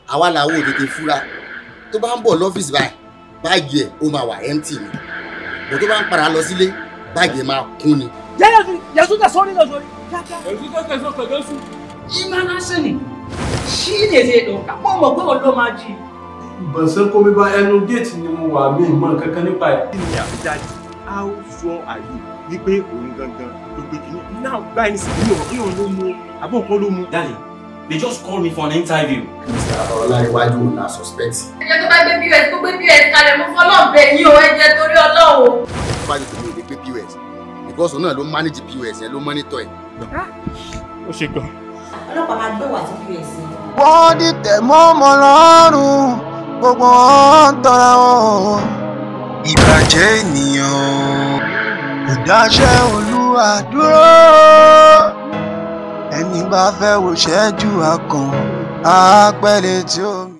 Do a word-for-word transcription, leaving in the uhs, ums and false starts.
àwa làwọn ò tètè fura tó bá ń bọ̀ lọ́fíìsì báyìí báàgì ẹ̀ ó máa wà empty ni bó tó bá ń padà lọ sílé báàgì ẹ̀ máa kún ni. yanzu da sauri da sauri yanzu kake so ka gan su shi ma na sani shi ne zai ɗauka ko ma ko wallo ma ji. ban san komai ba ẹnu gate ni mo wà mí mọ kankan nípa ẹ̀. kí ni àbíjáde how sure are you wípé òun gangan ló gbé kínní náà báyìí ní sìnkú yóò yóò ló mú àbọ̀ nǹkan ló mú. Daddy, they just called me for an interview. Mister Ọláníwájú na suspect. ẹjẹ tó bá gbé P O S tó gbé P O S kalẹ̀ mo fọlọ́ bẹ̀ yín o ẹjẹ torí Ọlọ́run. wájú tó ní o lè gbé P O S because òun náà ló manage P O S yẹn ló monitor ẹ̀. ó ṣe gan. ọlọ́pàá máa gbé wà sí P O S. wọ́n dìtẹ̀ mọ́ ọmọ lọ́rùn gbogbo wọn ń tọ́ra wọn. ìbàjẹ́ ènìyàn kò dáṣẹ́ Olúwa dúró ẹni bá fẹ́ wò ṣẹ́jú akàn á pẹ́ létí omi.